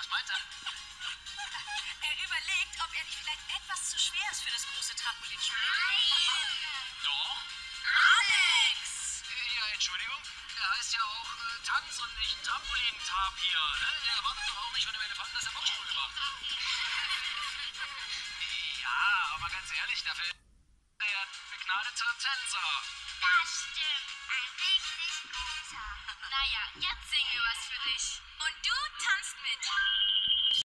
meint er? Er überlegt, ob er nicht vielleicht etwas zu schwer ist für das große Trampolinspiel. Doch. Alex! Ja, Entschuldigung. Er heißt ja auch Tanz und nicht Trampolin-Tapir. Ne? Er erwartet doch auch nicht von dem Elefanten, dass er Boxsprünge macht. Ja, aber ganz ehrlich, dafür ist er ein begnadeter Tänzer. Das stimmt. Ein richtig guter. Naja, jetzt singen wir was für dich. Und du tanzt mit.